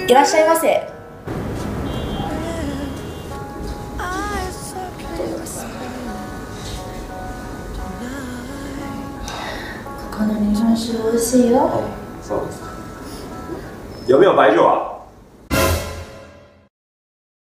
いらっしゃいませ。ここの日本酒美味しいよ。 そうですか。有没有白酒啊？